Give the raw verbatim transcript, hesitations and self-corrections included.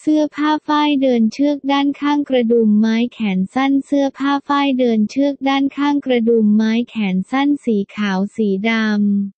สื้อผ้าฝ้ายเดินเชือกด้านข้างกระดุมไม้แขนสั้นเสื้อผ้าฝ้ายเดินเชือกด้านข้างกระดุมไม้แขนสั้นสีขาวสีดำ